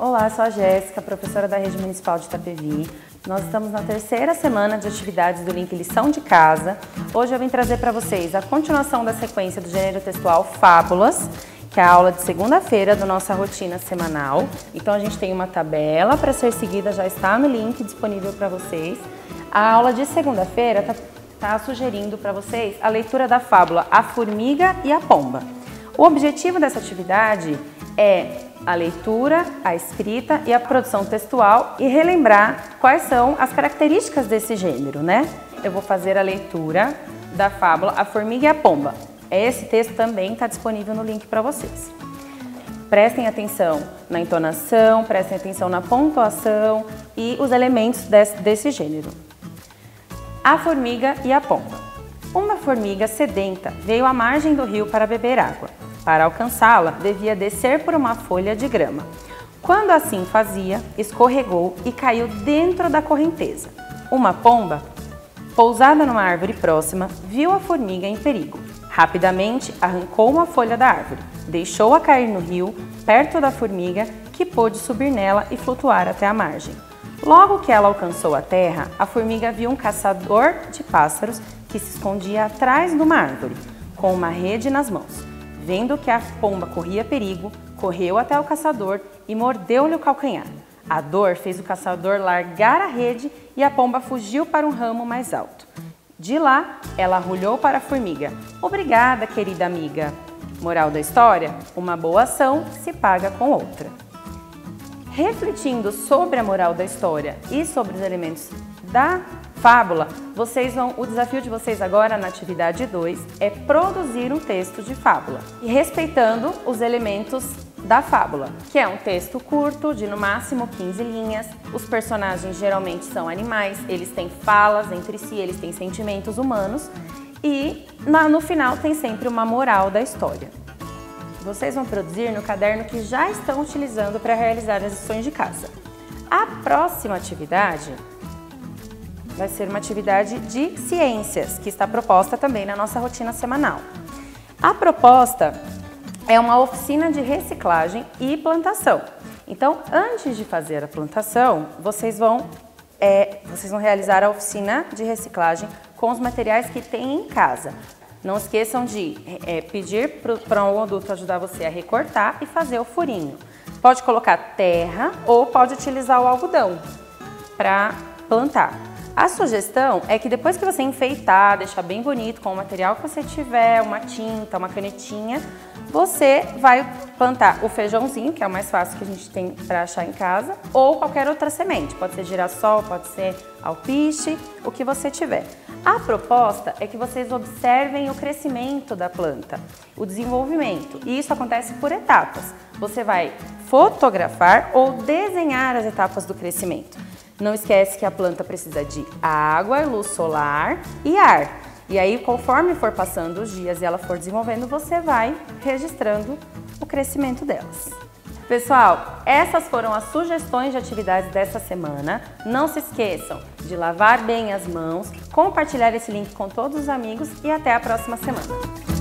Olá, sou a Jéssica, professora da Rede Municipal de Itapevi. Nós estamos na terceira semana de atividades do link Lição de Casa. Hoje eu vim trazer para vocês a continuação da sequência do gênero textual Fábulas, que é a aula de segunda-feira da nossa rotina semanal. Então a gente tem uma tabela para ser seguida, já está no link disponível para vocês. A aula de segunda-feira está sugerindo para vocês a leitura da fábula A Formiga e a Pomba. O objetivo dessa atividade é a leitura, a escrita e a produção textual e relembrar quais são as características desse gênero, né? Eu vou fazer a leitura da fábula A Formiga e a Pomba. Esse texto também está disponível no link para vocês. Prestem atenção na entonação, prestem atenção na pontuação e os elementos desse gênero. A Formiga e a Pomba. Uma formiga sedenta veio à margem do rio para beber água. Para alcançá-la, devia descer por uma folha de grama. Quando assim fazia, escorregou e caiu dentro da correnteza. Uma pomba, pousada numa árvore próxima, viu a formiga em perigo. Rapidamente arrancou uma folha da árvore, deixou-a cair no rio, perto da formiga, que pôde subir nela e flutuar até a margem. Logo que ela alcançou a terra, a formiga viu um caçador de pássaros que se escondia atrás de uma árvore, com uma rede nas mãos. Vendo que a pomba corria perigo, correu até o caçador e mordeu-lhe o calcanhar. A dor fez o caçador largar a rede e a pomba fugiu para um ramo mais alto. De lá, ela arrulhou para a formiga. Obrigada, querida amiga. Moral da história? Uma boa ação se paga com outra. Refletindo sobre a moral da história e sobre os elementos da fábula, o desafio de vocês agora na atividade 2 é produzir um texto de fábula e respeitando os elementos da fábula, que é um texto curto, de no máximo 15 linhas. Os personagens geralmente são animais, eles têm falas entre si, eles têm sentimentos humanos e no final tem sempre uma moral da história. Vocês vão produzir no caderno que já estão utilizando para realizar as lições de casa. A próxima atividade vai ser uma atividade de ciências, que está proposta também na nossa rotina semanal. A proposta é uma oficina de reciclagem e plantação. Então, antes de fazer a plantação, vocês vão realizar a oficina de reciclagem com os materiais que têm em casa. Não esqueçam de pedir para um adulto ajudar você a recortar e fazer o furinho. Pode colocar terra ou pode utilizar o algodão para plantar. A sugestão é que depois que você enfeitar, deixar bem bonito com o material que você tiver, uma tinta, uma canetinha, você vai plantar o feijãozinho, que é o mais fácil que a gente tem para achar em casa, ou qualquer outra semente. Pode ser girassol, pode ser alpiche, o que você tiver. A proposta é que vocês observem o crescimento da planta, o desenvolvimento, e isso acontece por etapas. Você vai fotografar ou desenhar as etapas do crescimento. Não esquece que a planta precisa de água, luz solar e ar. E aí, conforme for passando os dias e ela for desenvolvendo, você vai registrando o crescimento delas. Pessoal, essas foram as sugestões de atividades dessa semana. Não se esqueçam de lavar bem as mãos, compartilhar esse link com todos os amigos e até a próxima semana.